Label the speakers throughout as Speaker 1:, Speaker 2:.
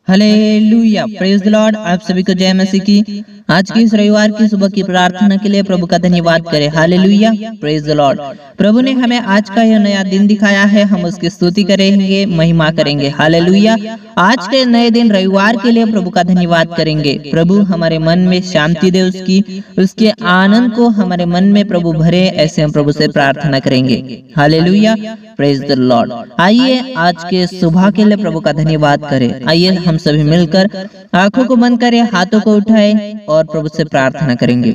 Speaker 1: Hallelujah, praise the Lord. आप सभी को जय मसीह की। आज की इस रविवार की सुबह की प्रार्थना के लिए प्रभु का धन्यवाद करें। Hallelujah, praise the Lord. प्रभु ने हमें आज का यह नया दिन दिखाया है, हम उसकी स्तुति करेंगे, महिमा करेंगे। हालेलुया। आज के नए दिन रविवार के लिए प्रभु का धन्यवाद करेंगे। प्रभु हमारे मन में शांति दे, उसके आनंद को हमारे मन में प्रभु भरे, ऐसे हम प्रभु से प्रार्थना करेंगे। Hallelujah, praise the Lord. आइए आज के सुबह के लिए प्रभु का धन्यवाद करें। आइए हम सभी मिलकर आंखों को बंद करें, हाथों को उठाएं और प्रभु से प्रार्थना करेंगे।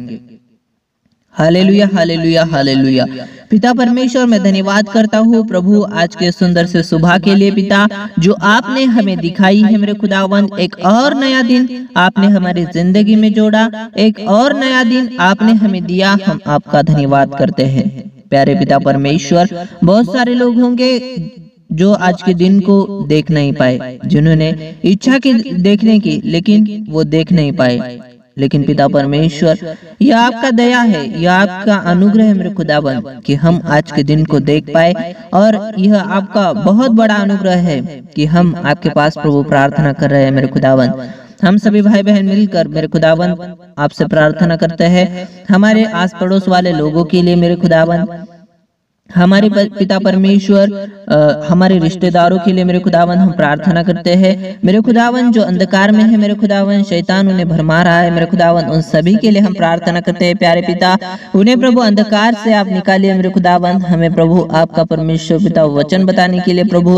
Speaker 1: Hallelujah, hallelujah, hallelujah. पिता परमेश्वर, मैं धन्यवाद करता हूँ प्रभु आज के सुंदर से सुबह के लिए पिता, जो आपने हमें दिखाई है मेरे खुदावंद। एक और नया दिन आपने हमारी जिंदगी में जोड़ा, एक और नया दिन आपने हमें दिया, हम आपका धन्यवाद करते हैं। प्यारे पिता परमेश्वर, बहुत सारे लोग होंगे जो आज के दिन को देख नहीं पाए, जिन्होंने इच्छा की देखने की, लेकिन वो देख नहीं पाए। लेकिन पिता परमेश्वर, यह आपका दया है, यह आपका अनुग्रह है मेरे खुदाबंद कि हम आज के दिन को देख पाए। और यह आपका बहुत बड़ा अनुग्रह है कि हम आपके पास प्रभु प्रार्थना कर रहे हैं मेरे खुदाबंद। हम सभी भाई बहन मिलकर मेरे खुदाबंद आपसे प्रार्थना करते हैं, हमारे आस पड़ोस वाले लोगों के लिए मेरे खुदाबंद, हमारे पिता परमेश्वर, हमारे रिश्तेदारों के लिए मेरे खुदावन हम प्रार्थना करते हैं। मेरे खुदावन जो अंधकार में है मेरे खुदावन, शैतान उन्हें भरमा रहा है मेरे खुदावन, उन सभी के लिए हम प्रार्थना करते हैं। प्यारे पिता, उन्हें प्रभु अंधकार से आप निकालिए मेरे खुदावन। हमें प्रभु आपका परमेश्वर पिता वचन बताने के लिए प्रभु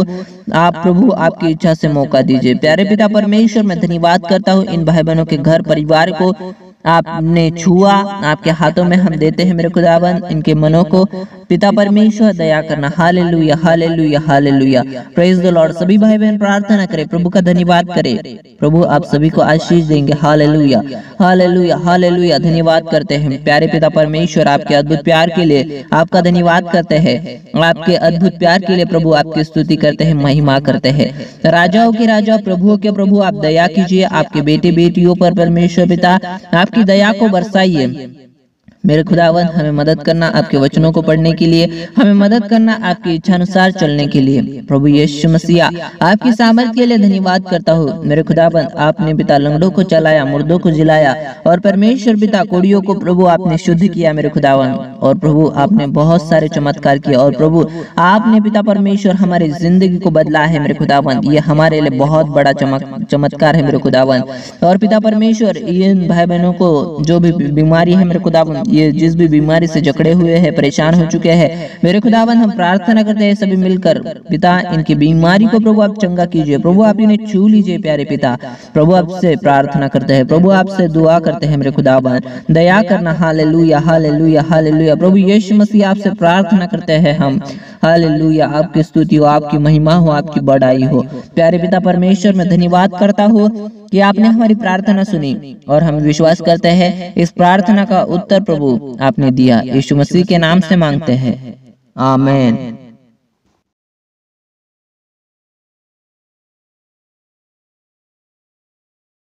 Speaker 1: आपकी इच्छा से मौका दीजिए। प्यारे पिता परमेश्वर, मैं धन्यवाद करता हूँ इन भाई बहनों के घर परिवार को आपने छुआ, आपके हाथों में हम देते हैं मेरे खुदावन। इनके मनों को पिता परमेश्वर दया करना। Hallelujah, hallelujah, hallelujah, praise the Lord. सभी भाई बहन प्रार्थना करें, प्रभु का धन्यवाद करें। प्रभु आप सभी को आशीष देंगे। Hallelujah, hallelujah, hallelujah. धन्यवाद करते हैं प्यारे पिता परमेश्वर, आपके अद्भुत प्यार के लिए आपका धन्यवाद करते हैं। आपके अद्भुत प्यार के लिए प्रभु आपकी स्तुति करते हैं, महिमा करते हैं। राजाओं के राजा, प्रभुओं के प्रभु, आप दया कीजिए आपके बेटे बेटियों पर परमेश्वर पिता, आपकी दया को बरसाइए मेरे खुदावन। हमें मदद करना आपके वचनों को पढ़ने के लिए, हमें मदद करना आपकी इच्छा अनुसार चलने के लिए। प्रभु यीशु मसीहा, आपकी सामर्थ के लिए धन्यवाद करता हूँ मेरे खुदावन। आपने पिता लंगड़ों को चलाया, मुर्दों को जिलाया, और परमेश्वर पिता कोड़ियों को प्रभु आपने शुद्ध किया मेरे खुदावन। और प्रभु आपने बहुत सारे चमत्कार किए, और प्रभु आपने पिता परमेश्वर हमारी जिंदगी को बदला है मेरे खुदावन। ये हमारे लिए बहुत बड़ा चमत्कार है मेरे खुदावन। और पिता परमेश्वर, इन भाई बहनों को जो भी बीमारी है मेरे खुदावन, ये जिस भी बीमारी से जकड़े हुए हैं, परेशान हो चुके हैं मेरे खुदावन, हम प्रार्थना करते हैं सभी मिलकर पिता, इनकी बीमारी को प्रभु आप चंगा कीजिए। प्रभु आप इन्हें छू लीजिए प्यारे पिता। प्रभु आपसे प्रार्थना करते हैं, प्रभु आपसे दुआ करते हैं मेरे खुदावन, दया करना। Hallelujah, hallelujah, hallelujah. प्रभु यीशु मसीह, आपसे प्रार्थना करते हैं हम। हालेलुया, आपकी स्तुति हो, आपकी महिमा हो, आपकी बड़ाई हो। प्यारे पिता परमेश्वर, मैं धन्यवाद करता हूँ कि आपने हमारी प्रार्थना सुनी, और हम विश्वास करते हैं इस प्रार्थना का उत्तर प्रभु आपने दिया। यीशु मसीह के नाम से मांगते हैं, आमीन।